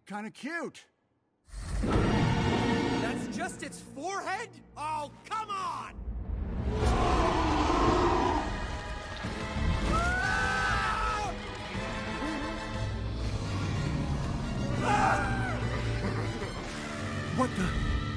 kind of cute. That's just its forehead? Oh, come on! What the?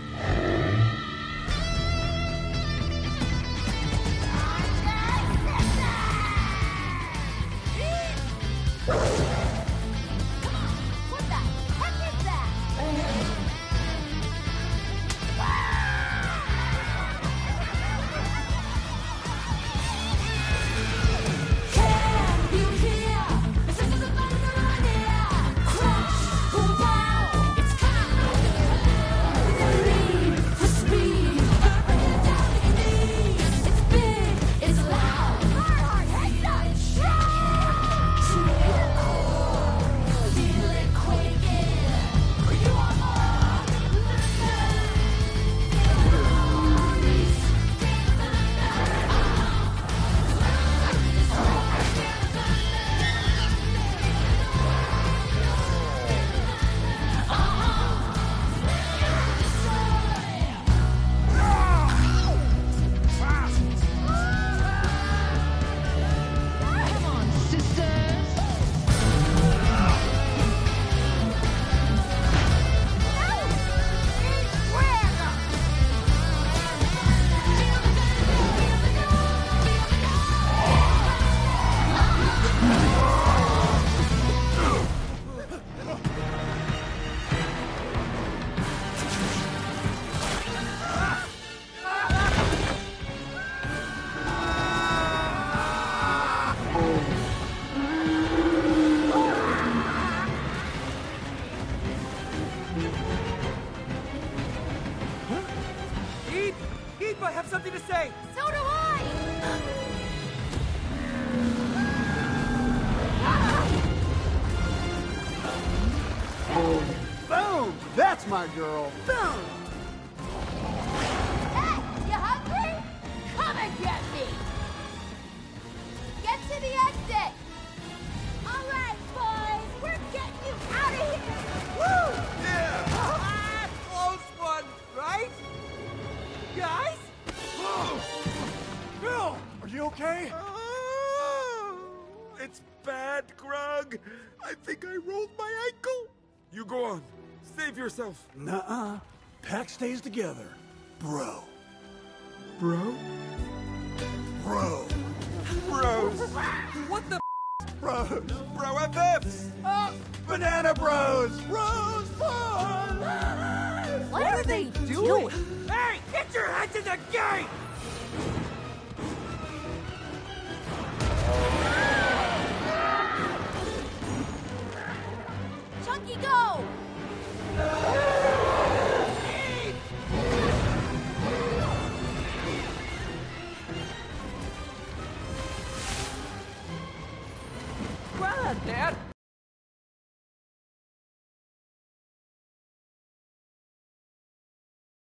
Eep, I have something to say! So do I! Boom! That's my girl. Boom! Hey, you hungry? Come and get me! Get to the exit! All right, boys, we're getting you out of here! Woo! Ah, close one, right? Guys? Bill, are you okay? It's bad, Grug. I think I rolled my ankle. You go on. Save yourself. Nuh-uh. Pack stays together. Bro. Bro? Bro. Bros. What the Bros. Bro FFs. Banana Bros. Bros fun. What are they doing? Hey, get your heads in the game!